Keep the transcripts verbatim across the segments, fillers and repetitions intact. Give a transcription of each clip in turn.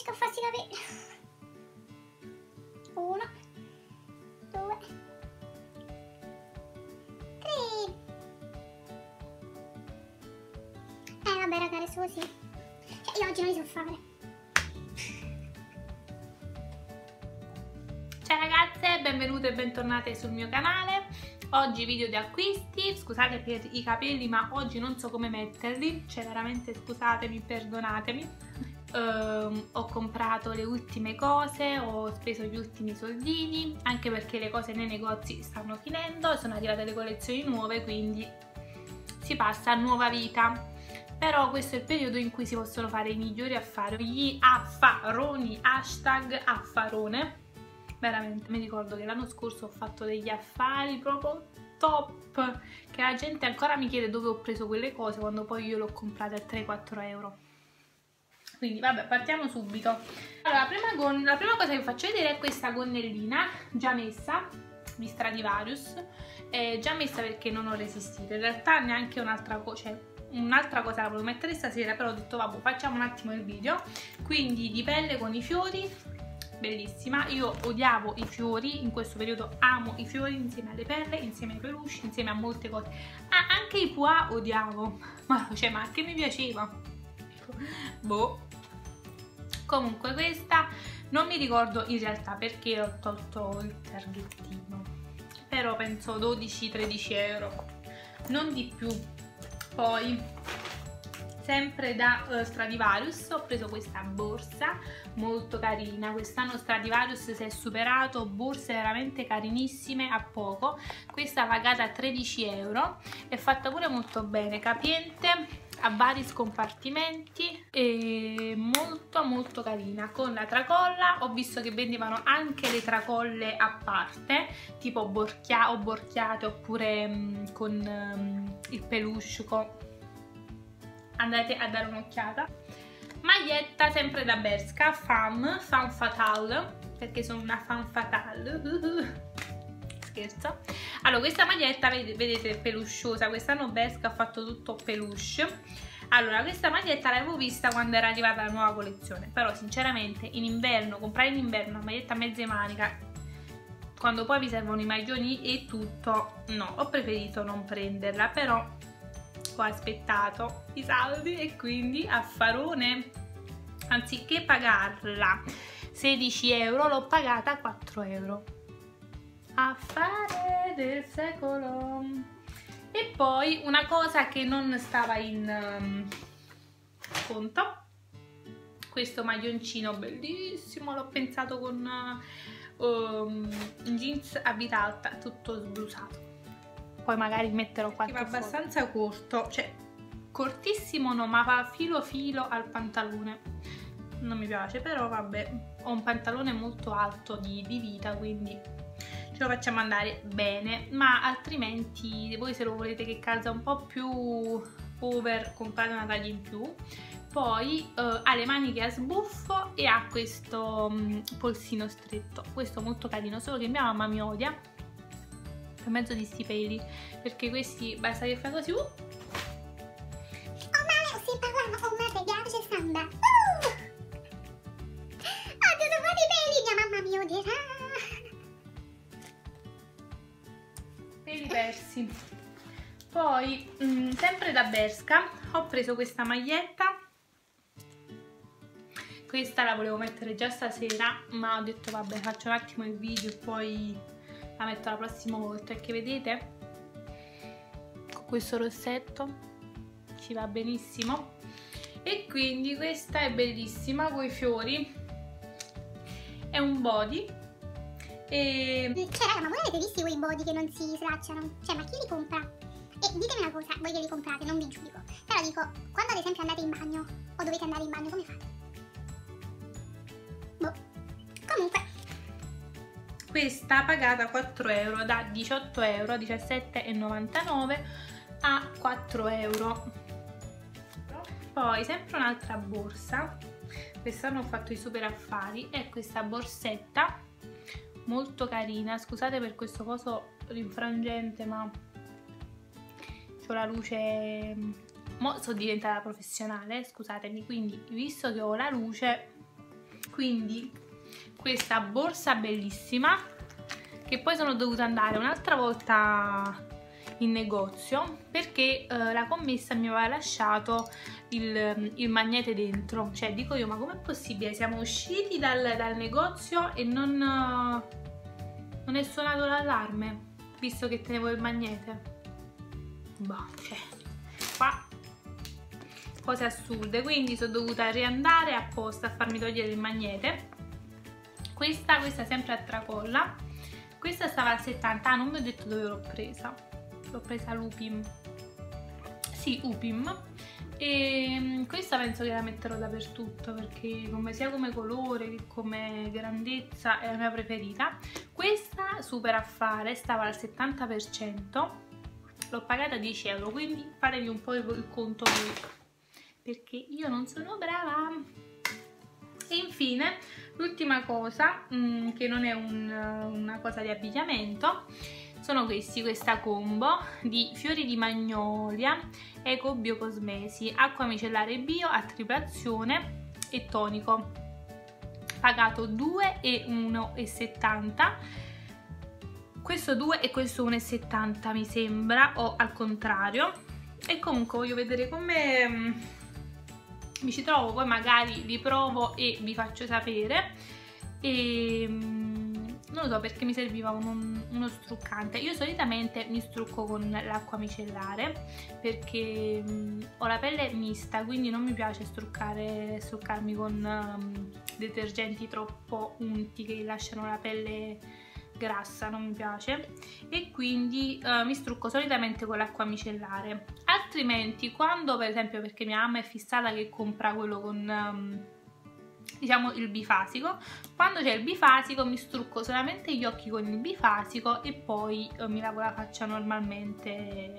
riesco a farsi capire. Uno, due, tre. Eh vabbè raga, adesso così. Cioè io oggi non li so fare. Ciao ragazze, benvenute e bentornate sul mio canale. Oggi video di acquisti. Scusate per i capelli, ma oggi non so come metterli. Cioè veramente scusatemi, perdonatemi. Uh, ho comprato le ultime cose, ho speso gli ultimi soldini, anche perché le cose nei negozi stanno finendo e sono arrivate le collezioni nuove, quindi si passa a nuova vita. Però questo è il periodo in cui si possono fare i migliori affari, gli affaroni, hashtag affarone. Veramente, mi ricordo che l'anno scorso ho fatto degli affari proprio top, che la gente ancora mi chiede dove ho preso quelle cose quando poi io le ho comprate a tre quattro euro. Quindi vabbè, partiamo subito. Allora, la prima, gon la prima cosa che vi faccio vedere è questa gonnellina già messa di Stradivarius. È già messa perché non ho resistito. In realtà neanche un'altra cosa, cioè un'altra cosa la volevo mettere stasera, però ho detto vabbè, facciamo un attimo il video. Quindi di pelle con i fiori, bellissima. Io odiavo i fiori, in questo periodo amo i fiori insieme alle perle, insieme ai peluche, insieme a molte cose. Ah, anche i pois odiavo, ma, cioè, ma che mi piaceva. Boh. Comunque questa non mi ricordo in realtà perché ho tolto il targhettino, però penso dodici tredici euro, non di più. Poi sempre da uh, Stradivarius ho preso questa borsa molto carina. Quest'anno Stradivarius si è superato borse veramente carinissime a poco. Questa pagata tredici euro, è fatta pure molto bene, capiente, a vari scompartimenti e molto molto carina. Con la tracolla, ho visto che vendevano anche le tracolle a parte, tipo borchia o borchiate, oppure mh, con mh, il peluche. Andate a dare un'occhiata. Maglietta sempre da Bershka, Femme, Femme Fatale, perché sono una Femme Fatale. Scherzo. Allora, questa maglietta, vedete, è pelusciosa. Quest'anno Bershka ha fatto tutto peluche. Allora, questa maglietta l'avevo vista quando era arrivata la nuova collezione, però sinceramente in inverno, comprare in inverno una maglietta a mezze manica, quando poi vi servono i maglioni e tutto, no, ho preferito non prenderla. Però ho aspettato i saldi e quindi affarone, anziché pagarla sedici euro l'ho pagata quattro euro. Affare del secolo. E poi una cosa che non stava in um, conto, questo maglioncino bellissimo, l'ho pensato con uh, um, jeans a vita alta, tutto sblusato. Poi magari metterò qualche foto. Va abbastanza corto, cioè cortissimo no, ma va filo filo al pantalone. Non mi piace, però vabbè, ho un pantalone molto alto di, di vita, quindi ce lo facciamo andare bene. Ma altrimenti voi, se lo volete che calza un po' più over, comprate una taglia in più. Poi uh, ha le maniche a sbuffo e ha questo um, polsino stretto. Questo molto carino, solo che mia mamma mi odia per mezzo di sti peli, perché questi basta che fai così. uh. Oh male, si parlano, oh male, piace samba. Uh! Oddio, sono buoni peli, mia mamma mi odierà. Peli persi. Poi mh, sempre da Bershka ho preso questa maglietta. Questa la volevo mettere già stasera, ma ho detto vabbè, faccio un attimo il video e poi la metto la prossima volta. Perché vedete, con questo rossetto ci va benissimo. E quindi questa è bellissima con i fiori, è un body. E cioè raga, ma voi avete visto quei body che non si slacciano? Cioè, ma chi li compra? E ditemi una cosa, voi che li comprate, non vi giudico, però dico, quando ad esempio andate in bagno o dovete andare in bagno, come fate? Boh. Comunque questa pagata quattro euro, da diciotto euro a diciassette e novantanove a quattro euro. Poi sempre un'altra borsa, quest'anno ho fatto i super affari, è questa borsetta molto carina. Scusate per questo coso rinfrangente, ma c'ho la luce, mo sono diventata professionale, scusatemi, quindi visto che ho la luce quindi questa borsa bellissima, che poi sono dovuta andare un'altra volta in negozio perché eh, la commessa mi aveva lasciato il, il magnete dentro. Cioè dico io, ma com'è possibile? Siamo usciti dal, dal negozio e non, non è suonato l'allarme visto che tenevo il magnete. Boh, cioè qua cose assurde. Quindi sono dovuta riandare apposta a farmi togliere il magnete. Questa, questa sempre a tracolla. Questa stava al settanta. Ah, non vi ho detto dove l'ho presa. L'ho presa all'Upim. Sì, Upim. E questa penso che la metterò dappertutto perché come, sia come colore che come grandezza è la mia preferita. Questa super affare stava al settanta per cento. L'ho pagata dieci euro, quindi fatevi un po' il, il conto voi, perché io non sono brava. E infine l'ultima cosa, mh, che non è un, una cosa di abbigliamento, sono questi, questa combo di fiori di magnolia Eco Biocosmesi, acqua micellare bio a triplazione e tonico, pagato due e uno e settanta. Questo due e questo uno e settanta mi sembra, o al contrario. E comunque voglio vedere come mi ci trovo, poi magari li provo e vi faccio sapere. E non lo so perché mi serviva uno, uno struccante. Io solitamente mi strucco con l'acqua micellare perché mh, ho la pelle mista, quindi non mi piace struccare, struccarmi con um, detergenti troppo unti che lasciano la pelle grassa, non mi piace, e quindi uh, mi strucco solitamente con l'acqua micellare. Altrimenti, quando per esempio, perché mia mamma è fissata che compra quello con um, diciamo il bifasico, quando c'è il bifasico mi strucco solamente gli occhi con il bifasico e poi uh, mi lavo la faccia normalmente.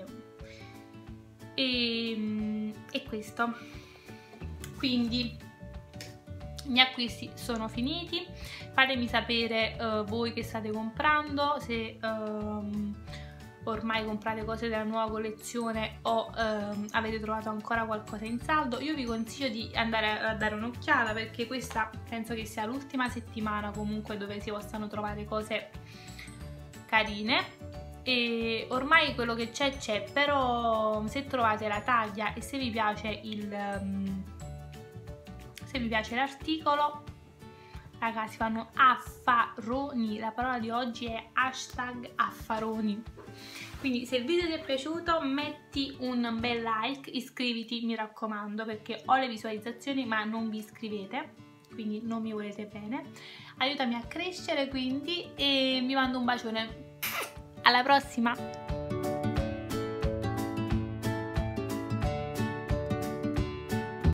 E, e questo, quindi i miei acquisti sono finiti. Fatemi sapere uh, voi che state comprando, se um, ormai comprate cose della nuova collezione o um, avete trovato ancora qualcosa in saldo. Io vi consiglio di andare a dare un'occhiata perché questa penso che sia l'ultima settimana comunque dove si possano trovare cose carine. E ormai quello che c'è c'è, però se trovate la taglia e se vi piace il um, se vi piace l'articolo, ragazzi, si fanno affaroni. La parola di oggi è hashtag affaroni. Quindi se il video ti è piaciuto metti un bel like, iscriviti mi raccomando perché ho le visualizzazioni ma non vi iscrivete, quindi non mi volete bene. Aiutami a crescere quindi e vi mando un bacione. Alla prossima!